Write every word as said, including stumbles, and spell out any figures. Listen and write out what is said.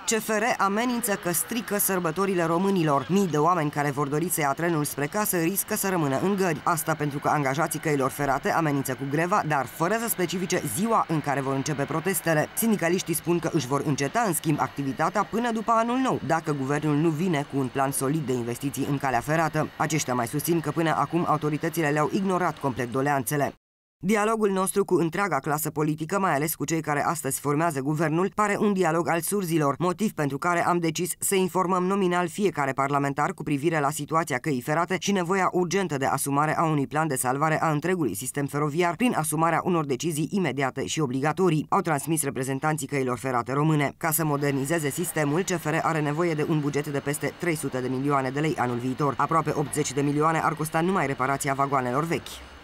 C F R amenință că strică sărbătorile românilor. Mii de oameni care vor dori să ia trenul spre casă riscă să rămână în gări. Asta pentru că angajații căilor ferate amenință cu greva, dar fără să specifice ziua în care vor începe protestele. Sindicaliștii spun că își vor înceta în schimb activitatea până după anul nou, dacă guvernul nu vine cu un plan solid de investiții în calea ferată. Aceștia mai susțin că până acum autoritățile le-au ignorat complet doleanțele. Dialogul nostru cu întreaga clasă politică, mai ales cu cei care astăzi formează guvernul, pare un dialog al surzilor, motiv pentru care am decis să informăm nominal fiecare parlamentar cu privire la situația căii ferate și nevoia urgentă de asumare a unui plan de salvare a întregului sistem feroviar prin asumarea unor decizii imediate și obligatorii, au transmis reprezentanții căilor ferate române. Ca să modernizeze sistemul, C F R are nevoie de un buget de peste trei sute de milioane de lei anul viitor. Aproape optzeci de milioane ar costa numai reparația vagoanelor vechi.